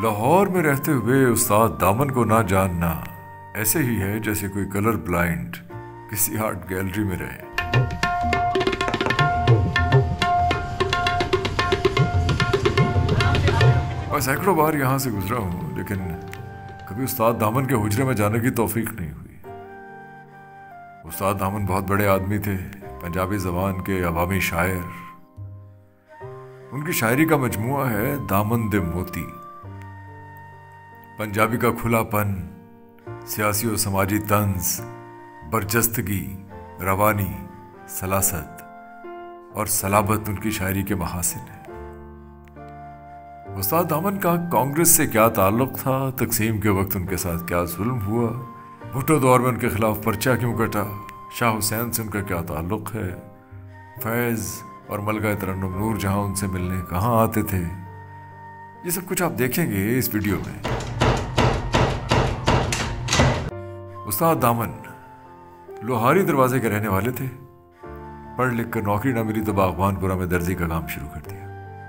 लाहौर में रहते हुए उस्ताद दामन को ना जानना ऐसे ही है जैसे कोई कलर ब्लाइंड किसी आर्ट गैलरी में रहे। मैं सैकड़ों बार यहाँ से गुजरा हूँ, लेकिन कभी उस्ताद दामन के हुजरे में जाने की तौफीक नहीं हुई। उस्ताद दामन बहुत बड़े आदमी थे, पंजाबी ज़बान के अवामी शायर। उनकी शायरी का मजमुआ है दामन दे मोती। पंजाबी का खुलापन, सियासी और समाजी तंज, बरजस्तगी, रवानी, सलासत और सलाबत उनकी शायरी के महासिन है। उस्ताद दामन का कांग्रेस से क्या ताल्लुक था, तकसीम के वक्त उनके साथ क्या जुल्म हुआ, भुट्टो दौर में उनके खिलाफ पर्चा क्यों कटा, शाह हुसैन से उनका क्या ताल्लुक है, फैज़ और मलका तरन्नुम नूर जहां उनसे मिलने कहाँ आते थे, ये सब कुछ आप देखेंगे इस वीडियो में। उस्ताद दामन लोहारी दरवाजे के रहने वाले थे। पढ़ लिख कर नौकरी ना मिली तो बागबानपुरा में दर्जी का काम शुरू कर दिया।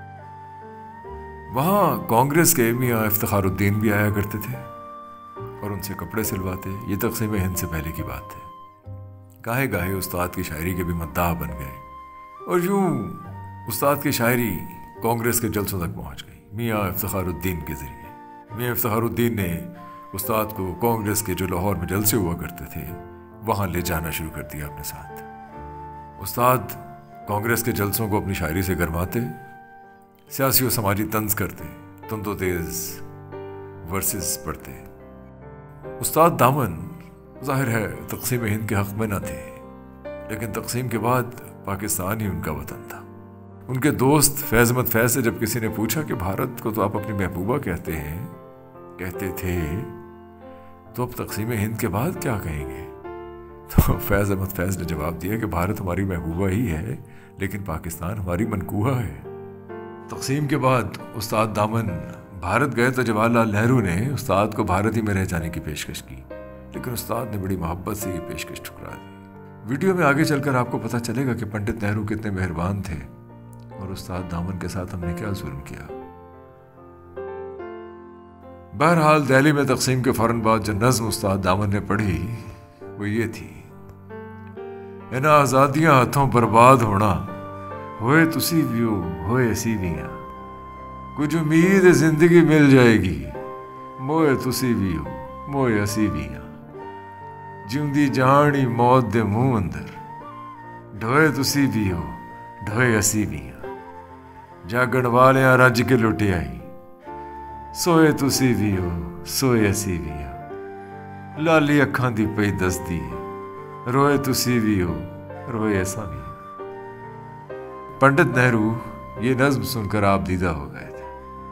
वहां कांग्रेस के मियां इफ्तिखारुद्दीन भी आया करते थे और उनसे कपड़े सिलवाते। ये तक़सीम हिंद से पहले की बात है। गाहे गाहे उस्ताद की शायरी के भी मद्दाह बन गए और यूं उस्ताद की शायरी कांग्रेस के जलसों तक पहुंच गई मियां इफ्तिखारुद्दीन के जरिए। मियां इफ्तिखारुद्दीन ने उस्ताद को कांग्रेस के जो लाहौर में जलसे हुआ करते थे वहां ले जाना शुरू कर दिया अपने साथ। उस्ताद कांग्रेस के जलसों को अपनी शायरी से गरमाते, सियासी और समाजी तंज करते, तंदो तेज वर्सेस पढ़ते। उस्ताद दामन जाहिर है तक़सीम हिंद के हक़ में न थे, लेकिन तक़सीम के बाद पाकिस्तान ही उनका वतन था। उनके दोस्त फैज़ अहमद फैज़ से जब किसी ने पूछा कि भारत को तो आप अपनी महबूबा कहते थे, तो अब तक़सीम हिंद के बाद क्या कहेंगे? तो फैज़ अहमद फैज़ ने जवाब दिया कि भारत हमारी महबूबा ही है, लेकिन पाकिस्तान हमारी मनकूहा है। तक़सीम के बाद उस्ताद दामन भारत गए तो जवाहरलाल नेहरू ने उस्ताद को भारत ही में रह जाने की पेशकश की, लेकिन उस्ताद ने बड़ी मोहब्बत से ये पेशकश ठुकरा दी। वीडियो में आगे चलकर आपको पता चलेगा कि पंडित नेहरू कितने मेहरबान थे और उस्ताद दामन के साथ हमने क्या जुल्म किया। बहरहाल दिल्ली में तक़सीम के फौरन बाद जो नज़्म उस्ताद दामन ने पढ़ी वो ये थी, इन्हां आज़ादियां हथों बर्बाद होना, होए तुसी भी हो होए असी भी हां, कुछ उम्मीद जिंदगी मिल जाएगी, मोए तुसी भी हो मोए असी भी हां, जिंदी जानी मौत दे मुंह अंदर, ढोए तुसी भी हो ढोए असी भी हां, जागण वालियां रज के लुटे आई, सोए तुसी भी हो सोए असी भी हां, लाली अखां दी पई दसदी है, रोए तुसी भी हो रोए असा भी। पंडित नेहरू ये नज्म सुनकर आप दीदा हो गए थे।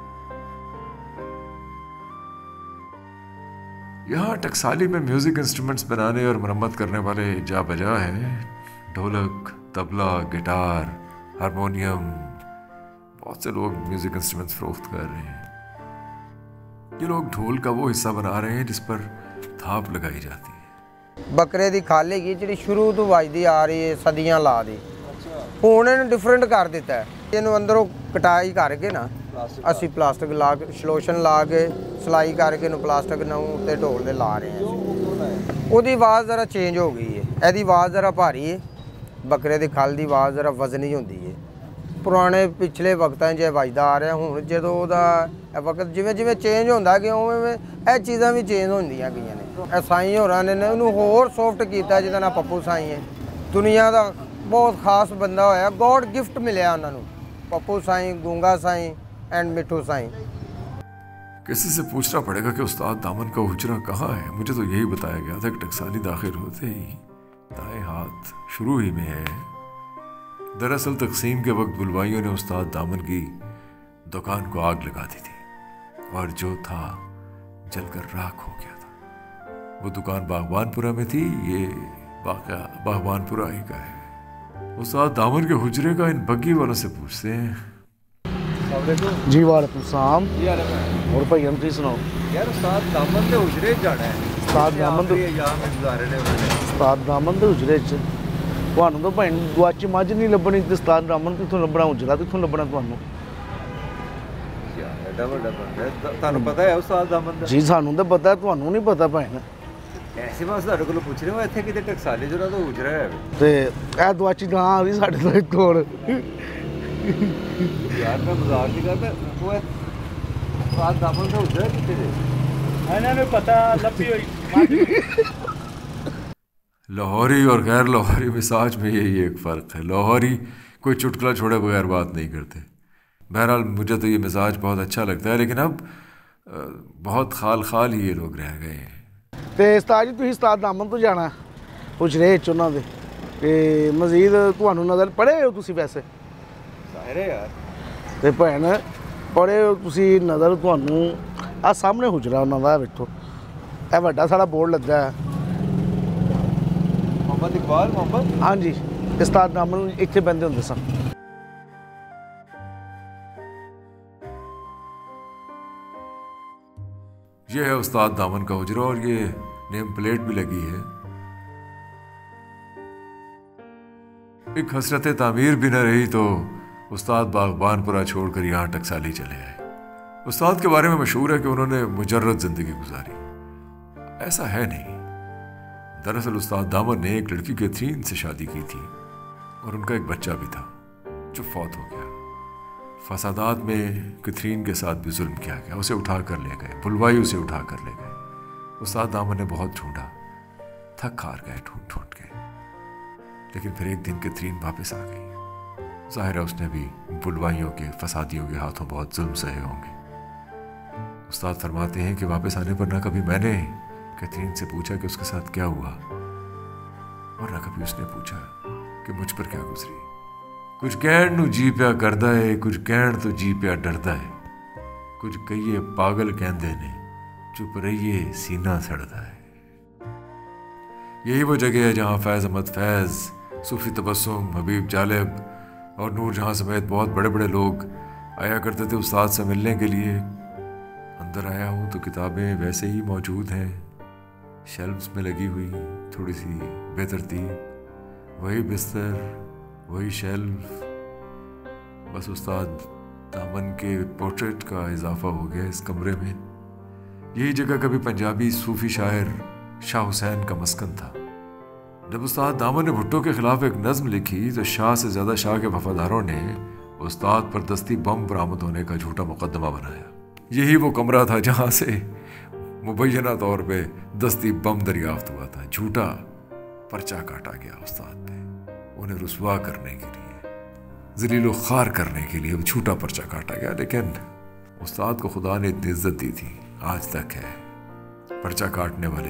यहाँ टकसाली में म्यूजिक इंस्ट्रूमेंट्स बनाने और मरम्मत करने वाले जा बजा हैं। ढोलक, तबला, गिटार, हारमोनियम, बहुत से लोग म्यूजिक इंस्ट्रूमेंट्स फरोख्त कर रहे हैं। ये लोग ढोल का वो हिस्सा बना रहे हैं जिस पर थाप लगाई जाती है। बकरे दी खाले की जी शुरू तो वजदी आ रही है सदियां ला दी, हुण इन्हूं डिफरेंट कर दिता है। इन्हूं अंदरों कटाई करके ना असी प्लास्टिक ला के सलोशन ला के सिलाई करके इन्हूं प्लास्टिक नूं उत्ते ढोल दे ला रहे हैं। उहदी आवाज़ ज़रा चेंज हो गई है, इहदी आवाज़ ज़रा भारी है, बकरे दी खल दी आवाज़ ज़रा वजनी होंदी है। पुराने पिछले वक्तां च वजदा आ रहा, हुण जदों ओहदा वक्त जिवें जिवें चेंज होंदा गया उवें ਇਹ चीज़ां भी चेंज होंदियां गईयां ने। साईं होरां ने इहनूं होर सॉफ्ट कीता, जिहदा नाम पप्पू साईं है। दुनिया दा बहुत खास बंदा होया, गॉड गिफ्ट मिलिया उन्होंने, पप्पू साईं, गूंगा साईं एंड मिठू साईं। किसी से पूछना पड़ेगा कि उस्ताद दामन का हुजरा कहाँ है। मुझे तो यही बताया गया था कि टकसाली दाखिल होते ही दाएं हाथ शुरू ही में है। दरअसल तकसीम के वक्त बुलवाइयों ने उस्ताद दामन की दुकान को आग लगा दी थी और जो था जलकर राख हो गया था। वो दुकान बागबानपुरा में थी, ये वाक़या बागबानपुरा ही का है। उस्ताद दामन के हुजरे का इन बग्गी वालों से पूछते हैं। जी वालेकुम सलाम। और भाई हम सुनाओ यार, उस्ताद दामन के हुजरे जाना है। उस्ताद दामन दे उस्ताद दामन दे हुजरे च ਤੁਹਾਨੂੰ ਤਾਂ ਭੈਣ ਗੁਆਚੀ ਮੱਝ ਨਹੀਂ ਲੱਭਣੀ ਤੇ ਉਸਤਾਦ ਰਾਮਨ ਕਿੱਥੋਂ ਲੱਭਣਾ, ਹੁਜਰਾ ਕਿੱਥੋਂ ਲੱਭਣਾ ਤੁਹਾਨੂੰ? यार ਐਡਾ ਵੱਡਾ ਬੰਦਾ ਹੈ, ਤੁਹਾਨੂੰ ਪਤਾ ਹੈ ਉਸਤਾਦ ਦਾਮਨ ਦਾ? ਜੀ ਸਾਨੂੰ ਤਾਂ ਪਤਾ, ਤੁਹਾਨੂੰ ਨਹੀਂ ਪਤਾ ਭੈਣ। ਐਸੇ ਮੈਂ ਤੁਹਾਡੇ ਕੋਲੋਂ ਪੁੱਛ ਰਿਹਾ ਹਾਂ, ਇੱਥੇ ਕਿਤੇ ਟਕਸਾਲੀ ਜੁਰਾ ਤੋਂ ਉਜਰਾ ਹੈ ਤੇ ਇਹ ਦਵਾਚੀ ਗਾਂ ਆ ਗਈ ਸਾਡੇ ਤੋਂ ਇੱਕ ਹੋਰ। ਯਾਰ ਮੈਂ ਮਜ਼ਾਕ ਨਹੀਂ ਕਰਦਾ, ਉਹ ਉਸਤਾਦ ਦਾਮਨ ਦਾ ਉਜਰਾ ਕਿੱਥੇ ਦੇ? ਇਹਨਾਂ ਨੂੰ ਪਤਾ ਲੱਭੀ ਹੋਈ। लाहौरी और गैर लाहौरी मिजाज में यही एक फ़र्क है। लाहौरी कोई चुटकुला छोड़े बगैर बात नहीं करते। बहरहाल मुझे तो ये मिजाज बहुत अच्छा लगता है, लेकिन अब बहुत खाल खाल ही ये लोग रह गए हैं। ਤੇ ਉਸਤਾਦ ਜੀ ਤੁਸੀਂ ਉਸਤਾਦ ਦਾਮਨ ਤੋਂ ਜਾਣਾ ਉਜਰੇ ਚ ਉਹਨਾਂ ਦੇ, ਤੇ ਮਜ਼ੀਦ ਤੁਹਾਨੂੰ ਨਜ਼ਰ ਪੜ੍ਹੇ ਹੋ ਤੁਸੀਂ ਵੈਸੇ? ਜ਼ਾਹਿਰ ਹੈ ਯਾਰ। ਤੇ ਭੈਣ ਪੜ੍ਹੇ ਹੋ ਤੁਸੀਂ, ਨਜ਼ਰ ਤੁਹਾਨੂੰ ਆ ਸਾਹਮਣੇ ਹੁਜਰਾ ਉਹਨਾਂ ਦਾ ਵੇਖੋ, ਇਹ ਵੱਡਾ ਸਾਡਾ ਬੋਰਡ ਲੱਗਾ ਹੈ। मोहम्मद इकबाल मोहम्मद? ਹਾਂਜੀ, ਉਸਤਾਦ ਦਾਮਨ ਇੱਥੇ ਬਹਿੰਦੇ ਹੁੰਦੇ ਸਨ। ये है उस्ताद दामन का हुजरा और ये नेम प्लेट भी लगी है। एक हसरत तामीर भी न रही तो उस्ताद बागबानपुरा छोड़कर यहाँ टकसाली चले आए। उस्ताद के बारे में मशहूर है कि उन्होंने मुजर्रद ज़िंदगी गुजारी। ऐसा है नहीं। दरअसल उस्ताद दामन ने एक लड़की कैथरीन से शादी की थी और उनका एक बच्चा भी था जो फौत हो गया। फसादात में कैथरीन के साथ भी जुल्म किया गया, उसे उठा कर ले गए, बुलवाई उसे उठा कर ले गए। उस्ताद दामन ने बहुत ढूंढा, थक हार गए ढूंढ ढूंढ के, लेकिन फिर एक दिन कैथरीन वापस आ गई। ज़ाहिर है उसने भी बुलवाइयों के फसादियों के हाथों बहुत जुल्म सहे होंगे। उस्ताद फरमाते हैं कि वापस आने पर न कभी मैंने कैथरीन से पूछा कि उसके साथ क्या हुआ, और न कभी उसने पूछा कि मुझ पर क्या गुजरी। कुछ कहण नूं जी पिया करदा है, कुछ कहण तो जी पिया डरदा है, कुछ कहिए पागल कहंदे ने, चुप रहिए सीना सड़दा है। यही वो जगह है जहाँ फैज़ अहमद फैज़, सूफी तबस्सुम, हबीब जालिब और नूर जहाँ समेत बहुत बड़े बड़े लोग आया करते थे उस्ताद से मिलने के लिए। अंदर आया हूँ तो किताबें वैसे ही मौजूद हैं, शेल्फ्स में लगी हुई, थोड़ी सी बेतरतीब, वही बिस्तर, वही शेल्फ, बस उस्ताद दामन के पोर्ट्रेट का इजाफा हो गया इस कमरे में। यही जगह कभी पंजाबी सूफी शायर शाह हुसैन का मस्कन था। जब उस्ताद दामन ने भुट्टो के खिलाफ एक नज़्म लिखी तो शाह से ज़्यादा शाह के वफादारों ने उस्ताद पर दस्ती बम बरामद होने का झूठा मुकदमा बनाया। यही वो कमरा था जहाँ से मुबैना तौर पे दस्ती बम दरियाफ्त हुआ था। झूठा पर्चा काटा गया उस्ताद पे, उन्हें रुसवा करने के लिए, ज़लील ख़ार करने के लिए झूठा पर्चा काटा गया। लेकिन उस्ताद को खुदा ने इतनी इज्जत दी थी, आज तक है। पर्चा काटने वाले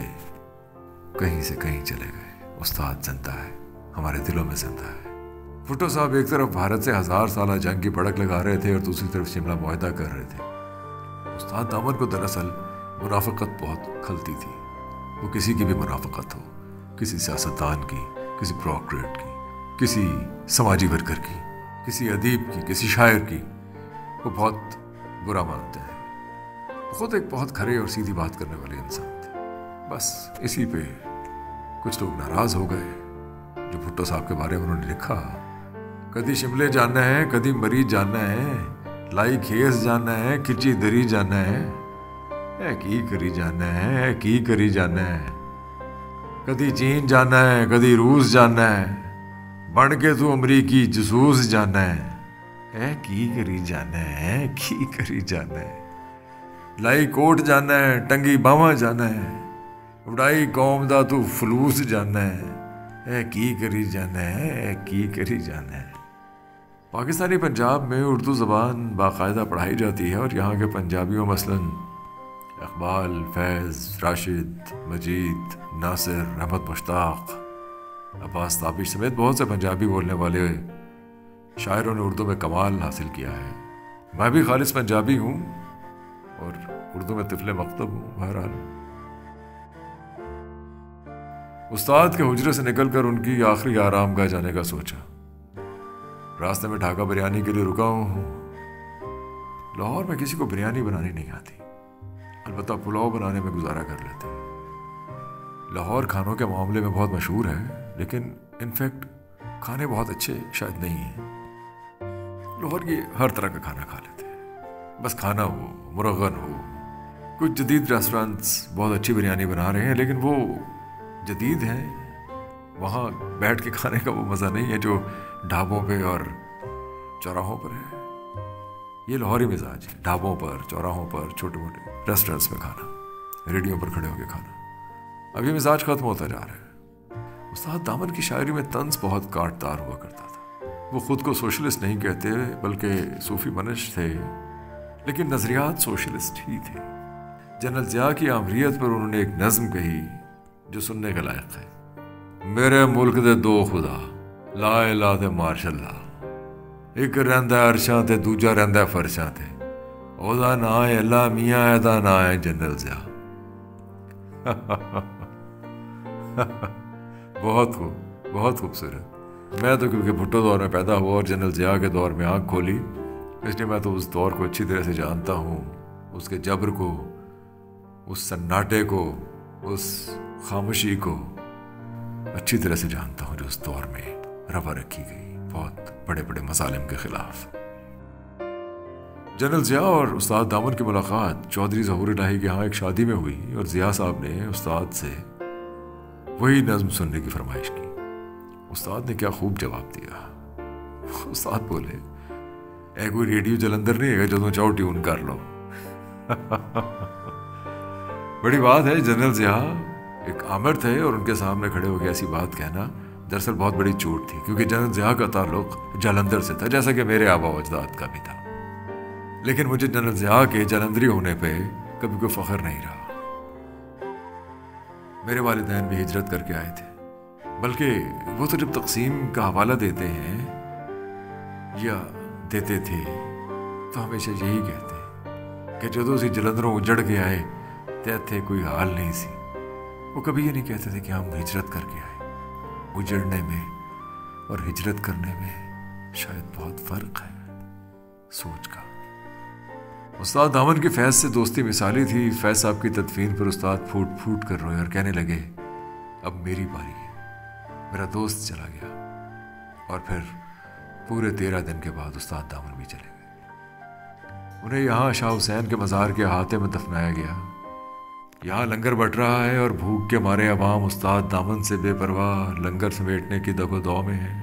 कहीं से कहीं चले गए, उस्ताद जिंदा है, हमारे दिलों में जिंदा है। भुट्टो साहब एक तरफ भारत से 1000 साल जंग की पड़क लगा रहे थे और दूसरी तरफ शिमला मुआहदा कर रहे थे। उस्ताद दामन को दरअसल मुनाफिकत बहुत खलती थी। वो किसी की भी मुनाफिकत हो, किसी सियासतदान की, किसी ब्यूरोक्रेट की, किसी समाजी वर्कर की, किसी अदीब की, किसी शायर की, वो बहुत बुरा मानते हैं। खुद एक बहुत खरे और सीधी बात करने वाले इंसान थे। बस इसी पे कुछ लोग नाराज़ हो गए जो भुट्टो साहब के बारे में उन्होंने लिखा। कदी शिमले जाना है, कदी मरीज जाना है, लाई खेस जाना है, खिची दरी जाना है की करी जाना है, की करी जाना है। कदी चीन जाना है, कदी रूस जाना है, बन के तू अमरीकी जसूस जाना है की करी जाना है, की करी जाना है। लाई कोट जाना है, टंगी बावा जाना है, उड़ाई कौम दा तू फलूस जाना है की करी जाना है, की करी जाना है। पाकिस्तानी पंजाब में उर्दू ज़बान बाकायदा पढ़ाई जाती है और यहाँ के पंजाबियों मसलन इकबाल, फैज़, राशिद, मजीद, नासिर, अहमद मुश्ताक, अब्बास ताबिश समेत बहुत से पंजाबी बोलने वाले शायरों ने उर्दू में कमाल हासिल किया है। मैं भी खालिस पंजाबी हूँ और उर्दू में तिफले मकतब हूँ। बहरहाल उस्ताद के हुजरे से निकलकर उनकी आखिरी आरामगाह जाने का सोचा। रास्ते में ढाका बिरयानी के लिए रुका हूँ। लाहौर में किसी को बिरयानी बनानी नहीं आती, अलबत्ता पुलाव बनाने में गुजारा कर लेते हैं। लाहौर खानों के मामले में बहुत मशहूर है, लेकिन इनफैक्ट खाने बहुत अच्छे शायद नहीं हैं। लाहौर की हर तरह का खाना खा लेते हैं, बस खाना हो, मुरगन हो। कुछ जदीद रेस्टोरेंट्स बहुत अच्छी बिरयानी बना रहे हैं, लेकिन वो जदीद हैं, वहाँ बैठ के खाने का वो मज़ा नहीं है जो ढाबों पे और चौराहों पर है। ये लाहौरी मिजाज है, ढाबों पर, चौराहों पर, छोटे मोटे रेस्टोरेंट्स में खाना, रेडियो पर खड़े होकर खाना। अब ये मिजाज ख़त्म होता जा रहा है। उस्ताद दामन की शायरी में तंज बहुत काटदार हुआ करता था। वो ख़ुद को सोशलिस्ट नहीं कहते बल्कि सूफ़ी मनश थे, लेकिन नज़रियात सोशलिस्ट ही थे। जनरल ज़िया की आमरीत पर उन्होंने एक नज़म कही जो सुनने के लायक है। मेरे मुल्क दे दो खुदा, ला इलाहा ते माशाअल्लाह, एक रहिंदा अरशां ते दूजा रहिंदा फरशां ते, ओदा नां है अल्लाह मियां, एदा नां है जनरल ज़िया। बहुत खूबसूरत। मैं तो क्योंकि भुट्टो दौर में पैदा हुआ और जनरल ज़िया के दौर में आँख खोली, इसलिए मैं तो उस दौर को अच्छी तरह से जानता हूँ, उसके जबर को, उस सन्नाटे को, उस खामोशी को अच्छी तरह से जानता हूँ जो उस दौर में रवा रखी गई बहुत बड़े बड़े मसालिम के खिलाफ। जनरल ज़िया और उस्ताद दामन की मुलाकात चौधरी ज़हूर इलाही के यहाँ एक शादी में हुई और ज़िया साहब ने उस्ताद से वही नज़्म सुनने की फरमाइश की। उस्ताद ने क्या खूब जवाब दिया। उस्ताद बोले, ए कोई रेडियो जलंधर नहीं है जो चाहो ट्यून कर लो। बड़ी बात है, जनरल ज़िया एक आमिर थे और उनके सामने खड़े होकर ऐसी बात कहना दरअसल बहुत बड़ी चोट थी, क्योंकि जनरल ज़िया का ताल्लुक जालंधर से था, जैसा कि मेरे आबा व अजदाद का भी था। लेकिन मुझे जनरल ज़िया के जालंधरी होने पे कभी कोई फ़ख्र नहीं रहा। मेरे वालिदैन भी हिजरत करके आए थे, बल्कि वो तो जब तकसीम का हवाला देते हैं या देते थे तो हमेशा यही कहते कि जदों से जलंधरों उजड़ के आए ते थे कोई हाल नहीं सी। वो कभी ये नहीं कहते थे कि हम हिजरत करके आए। उजड़ने में और हिजरत करने में शायद बहुत फ़र्क है सोच का। उस्ताद दामन के फैज़ से दोस्ती मिसाली थी। फैज़ साहब की तदफीन पर उस्ताद फूट फूट कर रोए और कहने लगे, अब मेरी बारी है। मेरा दोस्त चला गया और फिर पूरे 13 दिन के बाद उस्ताद दामन भी चले गए। उन्हें यहाँ शाह हुसैन के मज़ार के अहाते में दफनाया गया। यहाँ लंगर बट रहा है और भूख के मारे अवाम उस्ताद दामन से बेपरवाह लंगर समेटने की दगो-दौ में है।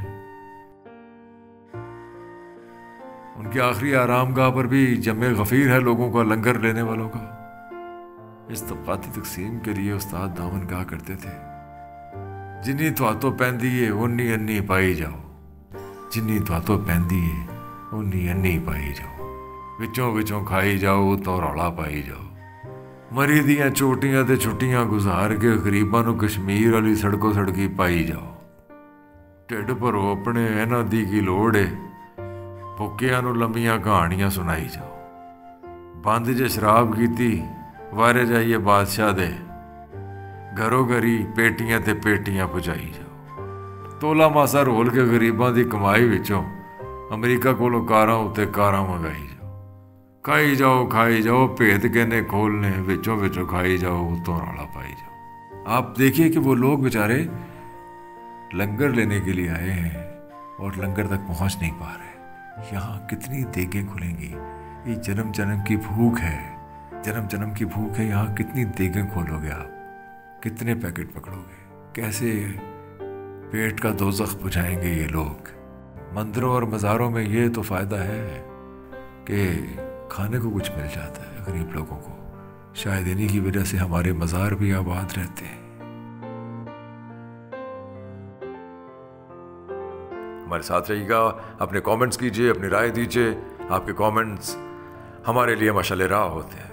उनके आखिरी आरामगाह पर भी जमे गफीर है लोगों का, लंगर लेने वालों का। इस तबकाती तकसीम के लिए उस्ताद दामन कहा करते थे, जिन्नी तुहातो पैंदी है उन्नी अन्नी पाई जाओ, जिन्नी तुहातो पैंदी है उन्नी अन्नी पाई जाओ, विचों विचों खाई जाओ तो रौला पाई जाओ। मरी दियां चोटियां ते छुट्टियां गुजार के गरीबां नूं कश्मीर वाली सड़कों सड़की पाई जाओ। ढिड भरो अपने इन्हां दी की लोड़ है, भुक्कियां नूं लंबियां कहानियां सुनाई जाओ। बंद जे शराब कीती वारे जाइए बादशाह दे, घरों घरी पेटियां ते पेटियां पुजाई जाओ। तोला मासा रोल के गरीबां दी कमाई विचों अमरीका कोलों कारां उत्ते कारां मंगाई जाओ। खाई जाओ खाई जाओ, भेद कहने खोलने, विचों विचों खाई जाओ तो रौला पाई जाओ। आप देखिए कि वो लोग बेचारे लंगर लेने के लिए आए हैं और लंगर तक पहुंच नहीं पा रहे। यहाँ कितनी देगें खुलेंगी, ये जन्म जन्म की भूख है, जन्म जन्म की भूख है। यहाँ कितनी देगें खोलोगे आप, कितने पैकेट पकड़ोगे, कैसे पेट का दोज़ख बुझाएंगे ये लोग। मंदिरों और मज़ारों में ये तो फ़ायदा है कि खाने को कुछ मिल जाता है गरीब लोगों को। शायद इन्हीं की वजह से हमारे मज़ार भी आबाद रहते हैं। हमारे साथ रहिएगा, अपने कमेंट्स कीजिए, अपनी राय दीजिए। आपके कमेंट्स हमारे लिए मशाल राह होते हैं।